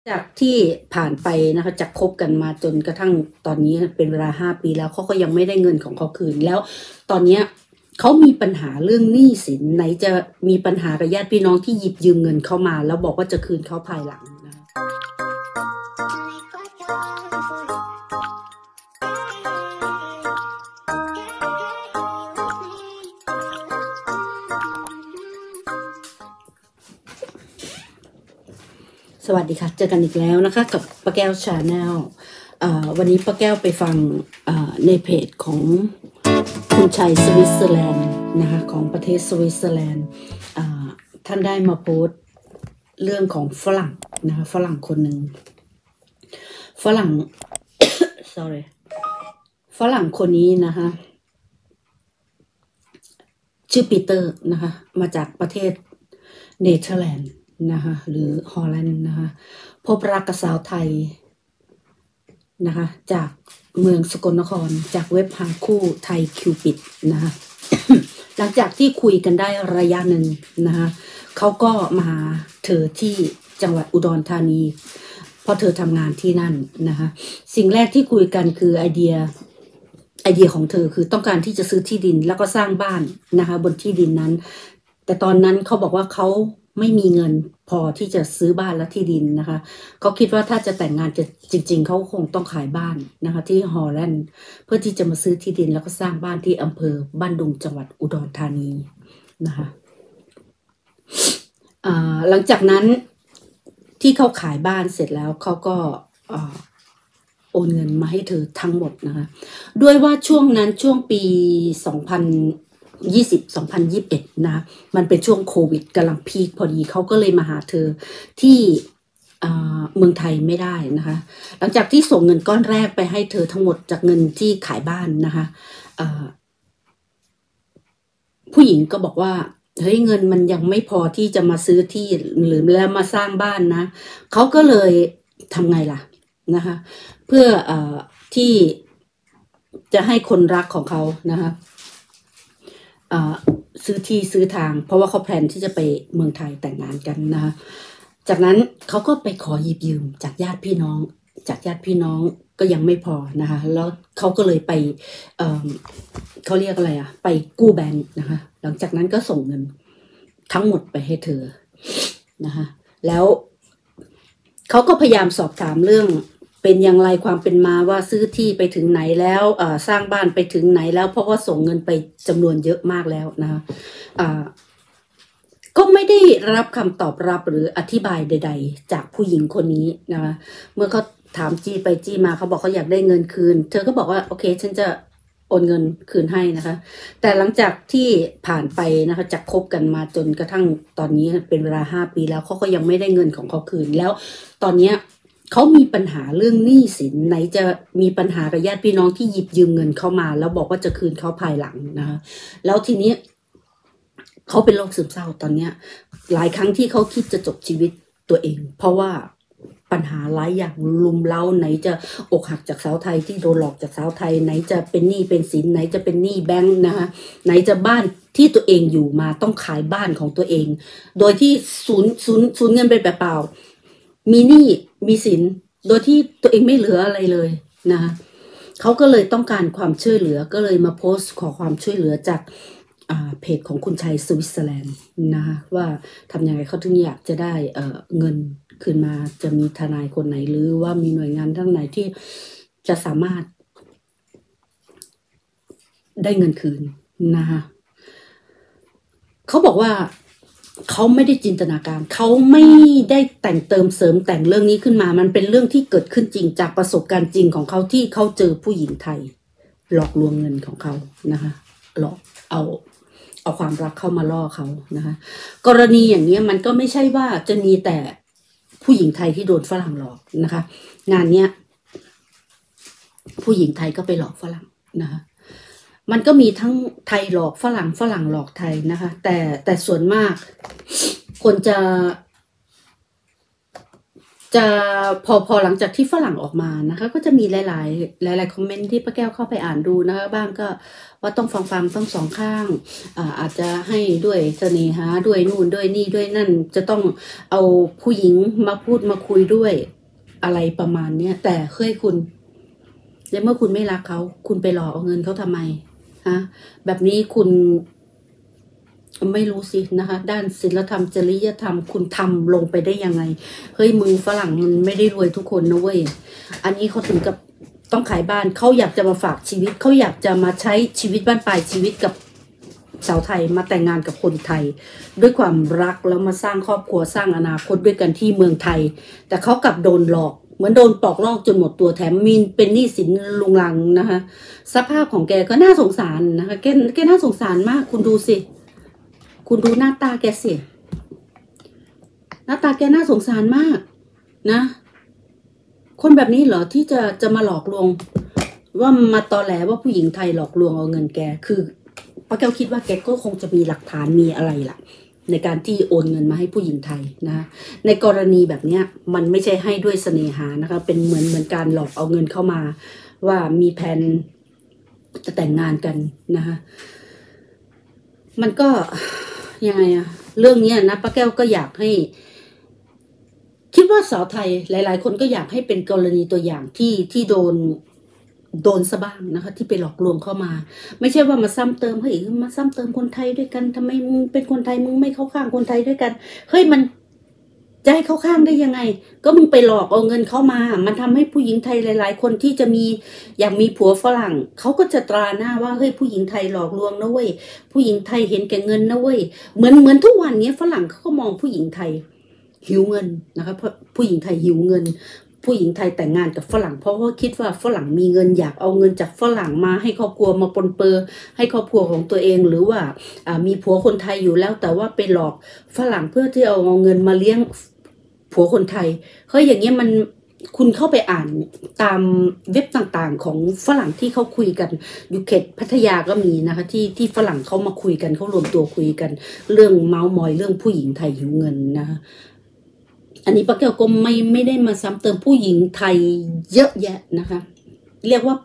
จากที่ผ่านไปนะคะจากคบกันมาจนกระทั่งตอนนี้เป็นเวลา5 ปีแล้วเขาก็ยังไม่ได้เงินของเขาคืนแล้วตอนเนี้ยเขามีปัญหาเรื่องหนี้สินไหนจะมีปัญหากับญาติพี่น้องที่หยิบยืมเงินเข้ามาแล้วบอกว่าจะคืนเขาภายหลังนะคะสวัสดีค่ะเจอกันอีกแล้วนะคะกับป้าแก้วชาแนลวันนี้ป้าแก้วไปฟังในเพจของคุณชัยสวิตเซอร์แลนด์นะคะของประเทศสวิตเซอร์แลนด์ท่านได้มาโพสต์เรื่องของฝรั่งนะคะฝรั่งคนหนึ่งฝรั่ง sorry ฝรั่งคนนี้นะคะชื่อปีเตอร์นะคะมาจากประเทศเนเธอร์แลนด์นะคะหรือฮอลแลนด์นะคะพบรักกับสาวไทยนะคะจากเมืองสกลนครจากเว็บหาคู่ไทยคิวปิดนะคะ หลังจากที่คุยกันได้ระยะหนึ่งนะคะเขาก็มาหาเธอที่จังหวัดอุดรธานีเพราะเธอทำงานที่นั่นนะคะสิ่งแรกที่คุยกันคือไอเดียของเธอคือต้องการที่จะซื้อที่ดินแล้วก็สร้างบ้านนะคะบนที่ดินนั้นแต่ตอนนั้นเขาบอกว่าเขาไม่มีเงินพอที่จะซื้อบ้านและที่ดินนะคะเขาคิดว่าถ้าจะแต่งงานจะจริงๆเขาคงต้องขายบ้านนะคะที่ฮอลแลนด์เพื่อที่จะมาซื้อที่ดินแล้วก็สร้างบ้านที่อำเภอบ้านดุงจังหวัดอุดรธานีนะคะหลังจากนั้นที่เขาขายบ้านเสร็จแล้วเขาก็โอนเงินมาให้เธอทั้งหมดนะคะด้วยว่าช่วงนั้นช่วงปี2021นะมันเป็นช่วงโควิดกำลังพีคพอดีเขาก็เลยมาหาเธอที่เมืองไทยไม่ได้นะคะหลังจากที่ส่งเงินก้อนแรกไปให้เธอทั้งหมดจากเงินที่ขายบ้านนะคะผู้หญิงก็บอกว่าเฮ้ยเงินมันยังไม่พอที่จะมาซื้อที่หรือแล้วมาสร้างบ้านนะเขาก็เลยทำไงล่ะนะคะเพื่อที่จะให้คนรักของเขานะคะซื้อที่ซื้อทางเพราะว่าเขาแพลนที่จะไปเมืองไทยแต่งงานกันนะคะจากนั้นเขาก็ไปขอหยิบยืมจากญาติพี่น้องก็ยังไม่พอนะคะแล้วเขาก็เลยไปเขาเรียกอะไรไปกู้แบงค์นะคะหลังจากนั้นก็ส่งเงินทั้งหมดไปให้เธอนะคะแล้วเขาก็พยายามสอบถามเรื่องเป็นอย่างไรความเป็นมาว่าซื้อที่ไปถึงไหนแล้วสร้างบ้านไปถึงไหนแล้วเพราะว่าส่งเงินไปจำนวนเยอะมากแล้วนะคะก็ไม่ได้รับคำตอบรับหรืออธิบายใดๆจากผู้หญิงคนนี้นะคะเมื่อเขาถามจี้ไปจี้มาเขาบอกเขาอยากได้เงินคืนเธอก็บอกว่าโอเคฉันจะโอนเงินคืนให้นะคะแต่หลังจากที่ผ่านไปนะคะจากคบกันมาจนกระทั่งตอนนี้เป็นเวลา5 ปีแล้วเขาก็ยังไม่ได้เงินของเขาคืนแล้วตอนเนี้ยเขามีปัญหาเรื่องหนี้สินไหนจะมีปัญหากับญาติพี่น้องที่หยิบยืมเงินเข้ามาแล้วบอกว่าจะคืนเขาภายหลังนะคะแล้วทีนี้เขาเป็นโรคซึมเศร้าตอนเนี้ยหลายครั้งที่เขาคิดจะจบชีวิตตัวเองเพราะว่าปัญหาหลายอย่างลุมเล้าไหนจะอกหักจากสาวไทยที่โดนหลอกจากสาวไทยไหนจะเป็นหนี้เป็นสินไหนจะเป็นหนี้แบงค์นะคะไหนจะบ้านที่ตัวเองอยู่มาต้องขายบ้านของตัวเองโดยที่สูญเงินไปเปล่ามีหนี้มีสินโดยที่ตัวเองไม่เหลืออะไรเลยนะคะเขาก็เลยต้องการความช่วยเหลือก็เลยมาโพสต์ขอความช่วยเหลือจากเพจของคุณชัยสวิตเซอร์แลนด์นะคะว่าทำยังไงเขาถึงอยากจะได้เงินคืนมาจะมีทนายคนไหนหรือว่ามีหน่วยงานทั้งไหนที่จะสามารถได้เงินคืนนะคะเขาบอกว่าเขาไม่ได้จินตนาการเขาไม่ได้แต่งเติมเสริมแต่งเรื่องนี้ขึ้นมามันเป็นเรื่องที่เกิดขึ้นจริงจากประสบการณ์จริงของเขาที่เขาเจอผู้หญิงไทยหลอกลวงเงินของเขานะคะหลอกเอาความรักเข้ามาล่อเขานะคะกรณีอย่างนี้มันก็ไม่ใช่ว่าจะมีแต่ผู้หญิงไทยที่โดนฝรั่งหลอกนะคะงานเนี้ยผู้หญิงไทยก็ไปหลอกฝรั่งนะคะมันก็มีทั้งไทยหลอกฝรั่งหลอกไทยนะคะแต่ส่วนมากคนจะจะพอหลังจากที่ฝรั่งออกมานะคะก็จะมีหลายคอมเมนต์ที่ป้าแก้วเข้าไปอ่านดูนะคะบ้างก็ว่าต้องฟังต้องสองข้างอาจจะให้ด้วยเสน่หาด้วยนู่นด้วยนี่ด้วยนั่นจะต้องเอาผู้หญิงมาพูดมาคุยด้วยอะไรประมาณเนี้ยแต่เฮ้ยคุณแล้วเมื่อคุณไม่รักเขาคุณไปหลอกเอาเงินเขาทำไมฮะแบบนี้คุณไม่รู้สินะคะด้านศีลธรรมจริยธรรมคุณทำลงไปได้ยังไงเฮ้ยมึงฝรั่งมันไม่ได้รวยทุกคนนะเว้ยอันนี้เขาถึงกับต้องขายบ้านเขาอยากจะมาฝากชีวิตเขาอยากจะมาใช้ชีวิตบ้านปลายชีวิตกับสาวไทยมาแต่งงานกับคนไทยด้วยความรักแล้วมาสร้างครอบครัวสร้างอนาคตด้วยกันที่เมืองไทยแต่เขากลับโดนหลอกเหมือนโดนปอกลอกจนหมดตัวแถมมีเป็นหนี้สินลุงลังนะคะสภาพของแกก็น่าสงสารนะคะแกน่าสงสารมากคุณดูสิคุณดูหน้าตาแกสิหน้าตาแกน่าสงสารมากนะคนแบบนี้เหรอที่จะมาหลอกลวงว่ามาตอแหลว่าผู้หญิงไทยหลอกลวงเอาเงินแกคือป้าแก้วคิดว่าแกก็คงจะมีหลักฐานมีอะไรล่ะในการที่โอนเงินมาให้ผู้หญิงไทยนะในกรณีแบบนี้มันไม่ใช่ให้ด้วยเสน่หานะคะเป็นเหมือนการหลอกเอาเงินเข้ามาว่ามีแผนจะแต่งงานกันนะคะมันก็ยังไงอะเรื่องนี้นะป้าแก้วก็อยากให้คิดว่าสาวไทยหลายๆคนก็อยากให้เป็นกรณีตัวอย่างที่โดนซะบ้างนะคะที่ไปหลอกลวงเข้ามาไม่ใช่ว่ามาซ้ำเติมเฮ้ยมาซ้ำเติมคนไทยด้วยกันทำไมมึงเป็นคนไทยมึงไม่เข้าข้างคนไทยด้วยกันเฮ้ยมันจะให้เข้าข้างได้ยังไงก็มึงไปหลอกเอาเงินเข้ามามันทำให้ผู้หญิงไทยหลายๆคนที่จะมีอยากมีผัวฝรั่งเขาก็จะตราหน้าว่าเฮ้ยผู้หญิงไทยหลอกลวงนะเว้ยผู้หญิงไทยเห็นแก่เงินนะเว้ยเหมือนทุกวันนี้ฝรั่งเขาก็มองผู้หญิงไทยหิวเงินนะคะเพราะผู้หญิงไทยหิวเงินผู้หญิงไทยแต่งงานกับฝรั่งเพราะว่าคิดว่าฝรั่งมีเงินอยากเอาเงินจากฝรั่งมาให้ครอบครัวมาปนเปื้อให้ครอบครัวของตัวเองหรือว่ามีผัวคนไทยอยู่แล้วแต่ว่าไปหลอกฝรั่งเพื่อที่เอาเงินมาเลี้ยงผัวคนไทยเฮ้ยอย่างเงี้ยมันคุณเข้าไปอ่านตามเว็บต่างๆของฝรั่งที่เขาคุยกันอยู่เขตพัทยาก็มีนะคะที่ฝรั่งเขามาคุยกันเขารวมตัวคุยกันเรื่องเมาส์มอยเรื่องผู้หญิงไทยหิวเงินนะคะอันนี้ป้าแก้วก็ไม่ได้มาซ้ำเติมผู้หญิงไทยเยอะแยะนะคะเรียกว่า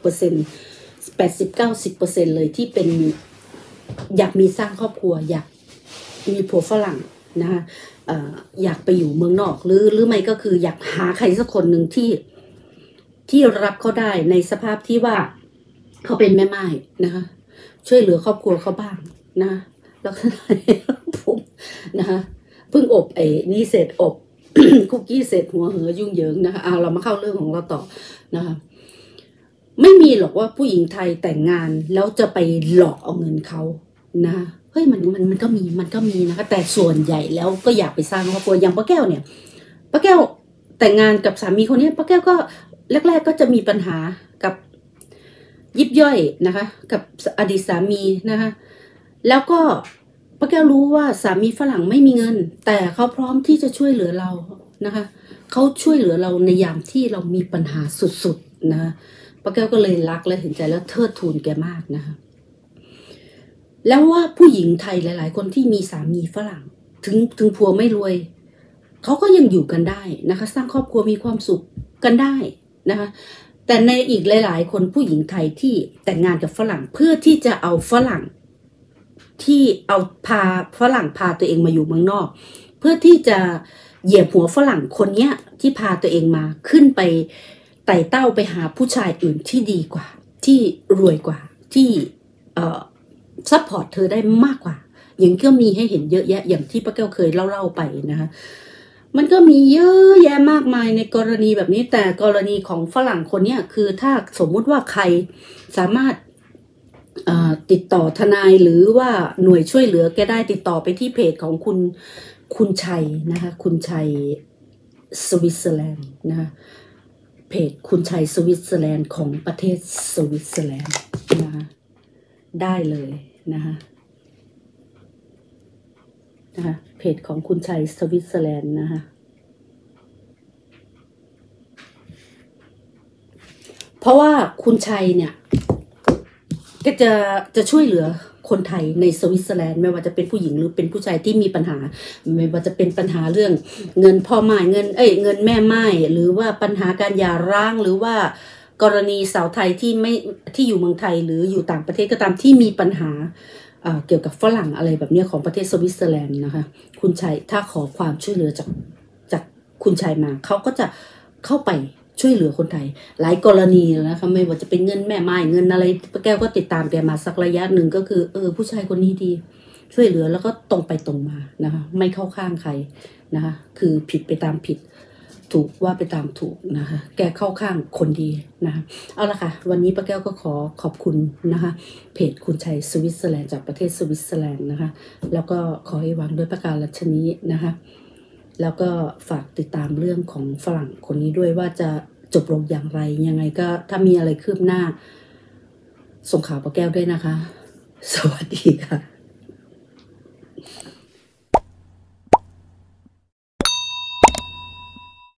80% 90% เลยที่เป็นอยากมีสร้างครอบครัวอยากมีผัวฝรั่งนะคะอยากไปอยู่เมืองนอกหรือไม่ก็คืออยากหาใครสักคนหนึ่งที่รับเขาได้ในสภาพที่ว่าเขาเป็นแม่ไม้นะคะช่วยเหลือครอบครัวเขาบ้างนะแล้วก็ผมนะคะเพิ่งอบนี่เสร็จอบ คุกกี้เสร็จหัวเหอยุ่งเหยิงนะคะเรามาเข้าเรื่องของเราต่อนะคะไม่มีหรอกว่าผู้หญิงไทยแต่งงานแล้วจะไปหลอกเอาเงินเขานะเฮ้ยมันก็มีนะคะแต่ส่วนใหญ่แล้วก็อยากไปสร้างครอบครัวอย่างป้าแก้วเนี่ยป้าแก้วแต่งงานกับสามีคนนี้ป้าแก้วก็แรกๆก็จะมีปัญหากับยิบย่อยนะคะกับอดีตสามีนะคะแล้วก็ป้าแก้วรู้ว่าสามีฝรั่งไม่มีเงินแต่เขาพร้อมที่จะช่วยเหลือเรานะคะเขาช่วยเหลือเราในยามที่เรามีปัญหาสุดๆนะป้าแก้วก็เลยรักและเห็นใจแล้วเทิดทูนแกมากนะคะแล้วว่าผู้หญิงไทยหลายๆคนที่มีสามีฝรั่งถึงผัวไม่รวยเขาก็ยังอยู่กันได้นะคะสร้างครอบครัวมีความสุขกันได้นะคะแต่ในอีกหลายๆคนผู้หญิงไทยที่แต่งงานกับฝรั่งเพื่อที่จะเอาฝรั่งที่เอาฝรั่งพาตัวเองมาอยู่เมืองนอกเพื่อที่จะเหยียบหัวฝรั่งคนเนี้ยที่พาตัวเองมาขึ้นไปไต่เต้าไปหาผู้ชายอื่นที่ดีกว่าที่รวยกว่าที่ซัพพอร์ตเธอได้มากกว่าอย่างก็มีให้เห็นเยอะแยะอย่างที่ป้าแก้วเคยเล่าไปนะคะมันก็มีเยอะแยะมากมายในกรณีแบบนี้แต่กรณีของฝรั่งคนนี้คือถ้าสมมุติว่าใครสามารถติดต่อทนายหรือว่าหน่วยช่วยเหลือแกได้ติดต่อไปที่เพจของคุณชัยนะคะคุณชัยสวิตเซอร์แลนด์นะคะเพจคุณชัยสวิตเซอร์แลนด์ของประเทศสวิตเซอร์แลนด์นะคะได้เลยนะคะเพจของคุณชัยสวิตเซอร์แลนด์นะคะเพราะว่าคุณชัยเนี่ยก็จะช่วยเหลือคนไทยในสวิตเซอร์แลนด์ไม่ว่าจะเป็นผู้หญิงหรือเป็นผู้ชายที่มีปัญหาไม่ว่าจะเป็นปัญหาเรื่องเงินพ่อม่ายเงินแม่ม่ายหรือว่าปัญหาการหย่าร้างหรือว่ากรณีสาวไทยที่อยู่เมืองไทยหรืออยู่ต่างประเทศก็ตามที่มีปัญหาเกี่ยวกับฝรั่งอะไรแบบนี้ของประเทศสวิตเซอร์แลนด์นะคะคุณชัยถ้าขอความช่วยเหลือจากคุณชัยมาเขาก็จะเข้าไปช่วยเหลือคนไทยหลายกรณีนะคะไม่ว่าจะเป็นเงินแม่ไม้เงินอะไรแก้วก็ติดตามแกมาสักระยะหนึ่งก็คือผู้ชายคนนี้ดีช่วยเหลือแล้วก็ตรงไปตรงมานะคะไม่เข้าข้างใครนะคะคือผิดไปตามผิดถูกว่าไปตามถูกนะคะแกเข้าข้างคนดีนะคะเอาละค่ะวันนี้ป้าแก้วก็ขอขอบคุณนะคะเพจคุณชัยสวิตเซอร์แลนด์จากประเทศสวิตเซอร์แลนด์นะคะแล้วก็ขอให้วางด้วยประการฉนี้นะคะแล้วก็ฝากติดตามเรื่องของฝรั่งคนนี้ด้วยว่าจะจบลงอย่างไรยังไงก็ถ้ามีอะไรคืบหน้าส่งข่าวป้าแก้วด้วยนะคะสวัสดีค่ะ